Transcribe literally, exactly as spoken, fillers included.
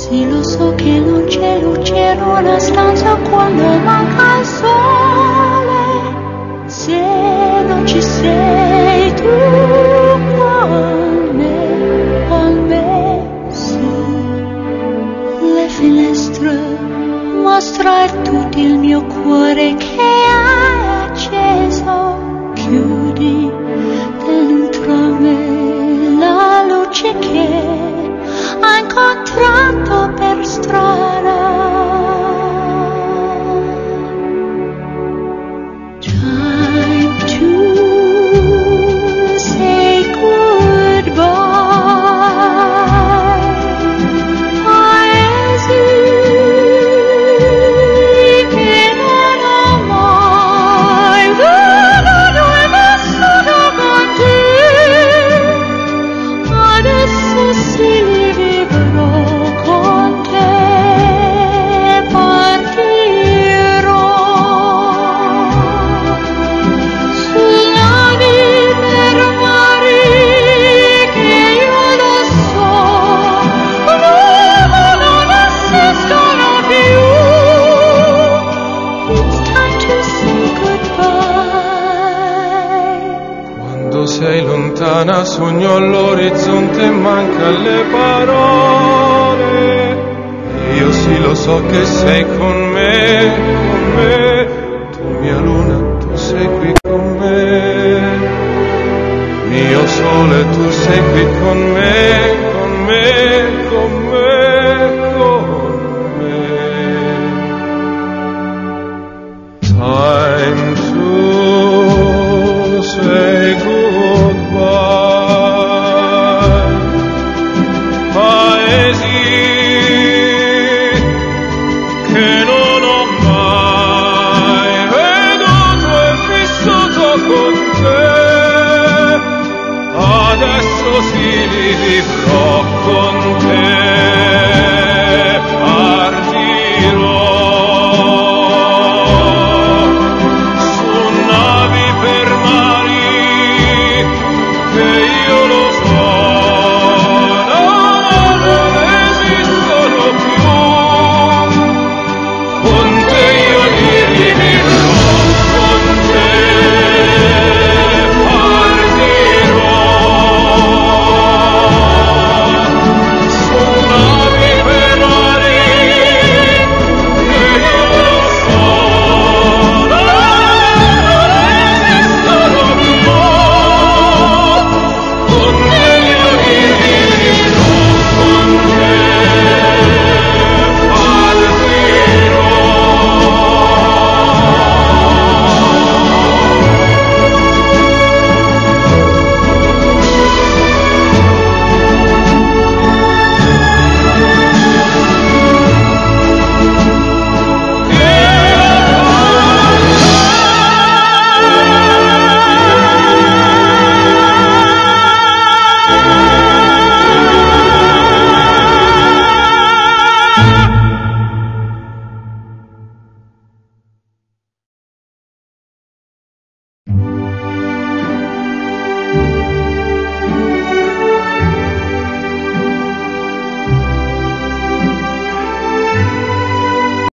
Sì, lo so che non c'è luce in una stanza quando manca il sole. Se non ci sei tu con me, con me sì. Le finestre mostra tutto il mio cuore che hai acceso. Chiudi dentro me la luce che hai incontrato per strada. Time to say goodbye. Paesi che non ho mai veduto e vissuto con te. Adesso sì li vivrò con te, partirò su navi per mari che io lo so, l'uomo non esistono più. It's time to say goodbye. Quando sei lontana sogno all'orizzonte e manca le parole. Io sì lo so che sei con